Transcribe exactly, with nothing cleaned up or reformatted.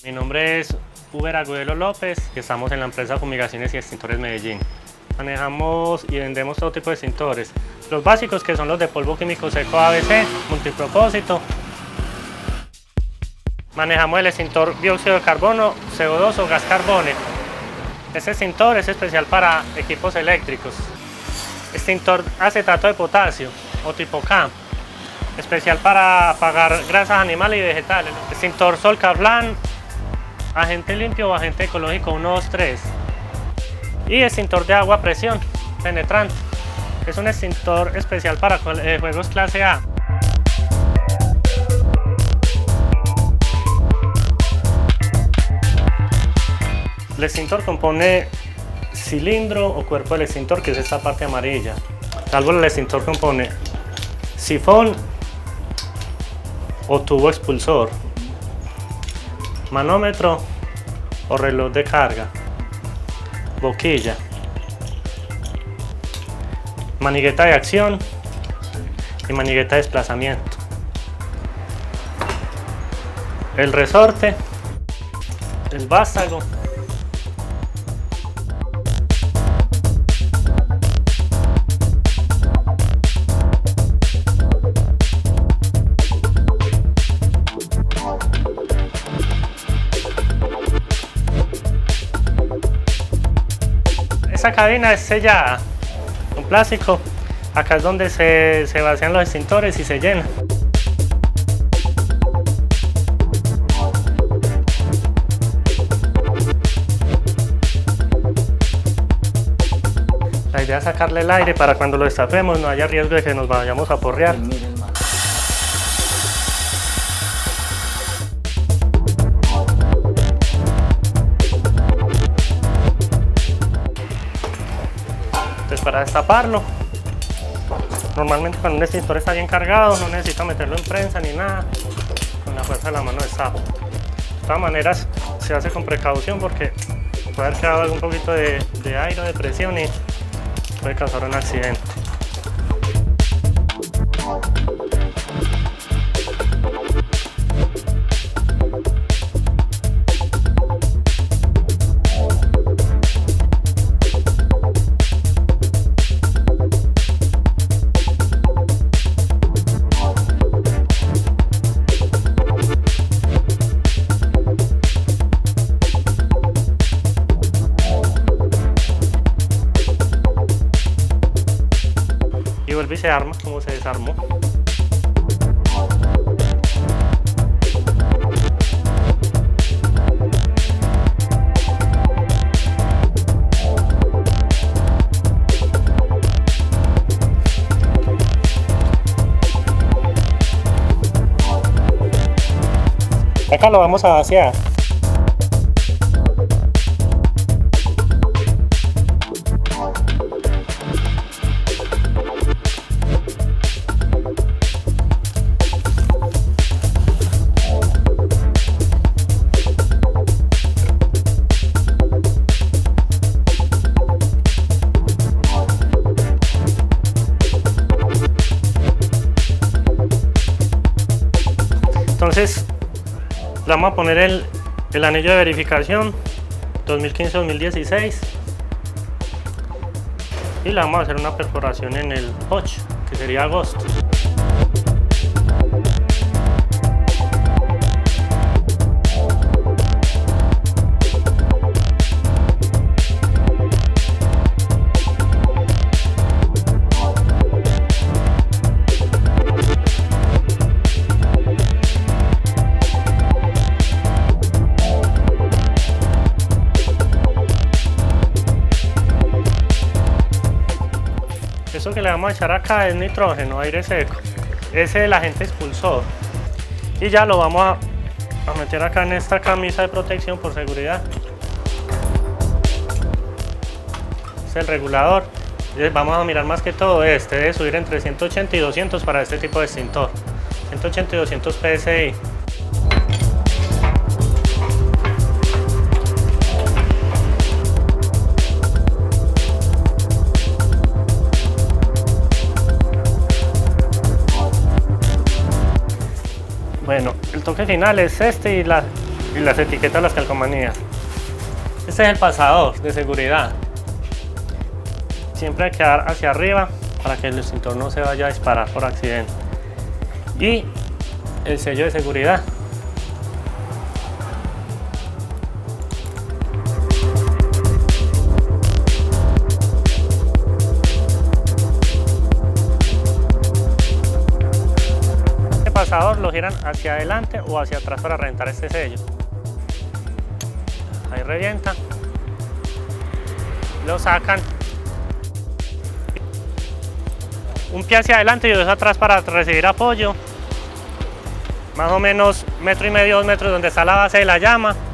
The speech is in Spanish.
Mi nombre es Uber Agudelo López y estamos en la empresa Fumigaciones y Extintores Medellín. Manejamos y vendemos todo tipo de extintores. Los básicos, que son los de polvo químico seco A B C, multipropósito. Manejamos el extintor dióxido de carbono, C O dos o gas carbone. Este extintor es especial para equipos eléctricos. Extintor acetato de potasio o tipo K, especial para apagar grasas animales y vegetales. Extintor Solcaplan, agente limpio o agente ecológico uno, dos, tres. Y extintor de agua a presión penetrante. Es un extintor especial para juegos clase A. El extintor compone cilindro o cuerpo del extintor, que es esta parte amarilla. El árbol del extintor compone sifón o tubo expulsor, manómetro o reloj de carga, boquilla, manigueta de acción y manigueta de desplazamiento, el resorte, el vástago, esta cabina es sellada con plástico. Acá es donde se, se vacían los extintores y se llena. La idea es sacarle el aire para cuando lo destapemos no haya riesgo de que nos vayamos a porrear. Para destaparlo, normalmente cuando un extintor está bien cargado no necesito meterlo en prensa ni nada, con la fuerza de la mano destapo. De todas maneras se hace con precaución porque puede haber quedado algún poquito de, de aire o de presión y puede causar un accidente. Y vuelve y se arma como se desarmó. Acá lo vamos a vaciar. Entonces le vamos a poner el, el anillo de verificación dos mil quince dos mil dieciséis y le vamos a hacer una perforación en el Hoch, que sería agosto. Eso que le vamos a echar acá es nitrógeno, aire seco. Ese es el agente expulsor. Y ya lo vamos a, a meter acá en esta camisa de protección por seguridad. Es el regulador. Y vamos a mirar más que todo este. Debe subir entre ciento ochenta y doscientos para este tipo de extintor. ciento ochenta y doscientos P S I. Bueno, el toque final es este y la, y las etiquetas, las calcomanías. Este es el pasador de seguridad. Siempre hay que dar hacia arriba para que el extintor no se vaya a disparar por accidente. Y el sello de seguridad. Este pasador lo giran hacia adelante o hacia atrás para reventar este sello. Ahí revienta, lo sacan, un pie hacia adelante y dos atrás para recibir apoyo, más o menos metro y medio, dos metros donde está la base de la llama.